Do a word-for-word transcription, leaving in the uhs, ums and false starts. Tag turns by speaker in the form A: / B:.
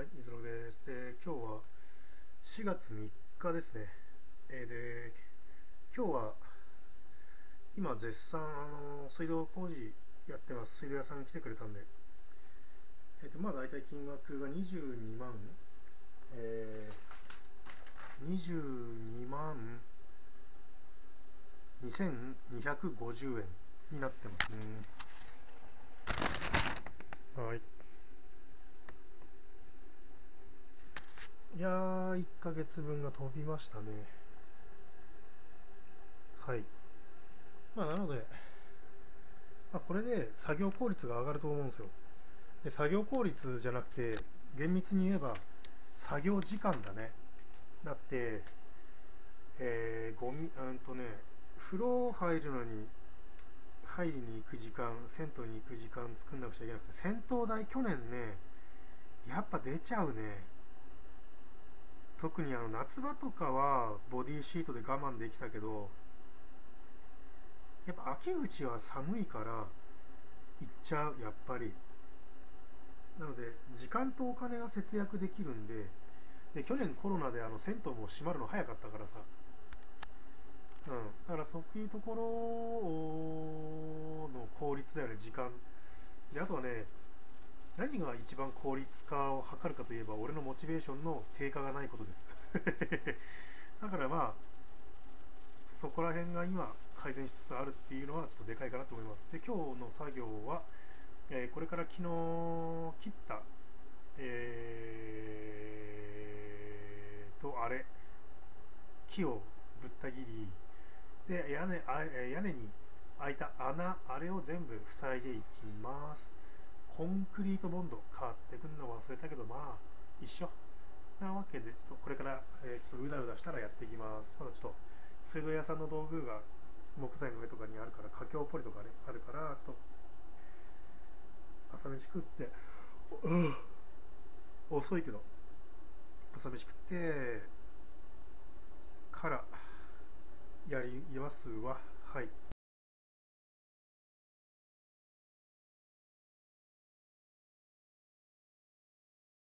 A: い、水野です。で、今日はしがつみっかですね。えーで、今日は今絶賛あの水道工事やってます。水道屋さん来てくれたんで、えーと、まあ大体金額がにじゅうにまん、えー、にじゅうにまんにせんにひゃくごじゅうえんになってますね。はい。いやー、いっかげつぶんが飛びましたね。はい。まあなので、まあ、これで作業効率が上がると思うんですよ。で作業効率じゃなくて、厳密に言えば作業時間だね。だって、えー、ゴミうんとね風呂入るのに入りに行く時間、銭湯に行く時間作んなくちゃいけなくて、銭湯代去年ねやっぱ出ちゃうね。特にあの夏場とかはボディシートで我慢できたけど、やっぱ秋口は寒いから行っちゃう、やっぱり。なので時間とお金が節約できるんで、で去年コロナであの銭湯も閉まるの早かったからさ、うん、だからそういうところの効率だよね、時間で。あとはね、何が一番効率化を図るかといえば、俺のモチベーションの低下がないことですだからまあそこら辺が今改善しつつあるっていうのはちょっとでかいかなと思います。で、今日の作業は、えーこれから昨日切った、えーとあれ木をぶった切りで、屋根あ屋根に開いた穴、あれを全部塞いでいきます。コンクリートボンド買ってくるの忘れたけど、まあ一緒なわけで、ちょっとこれから、えーちょっとうだうだしたらやっていきます。まだちょっと水道屋さんの道具が木材の上とかにあるから、佳境ポリとかねあるから、ちょっと朝飯食って、うん、遅いけど朝飯食ってからやりますわ。はい。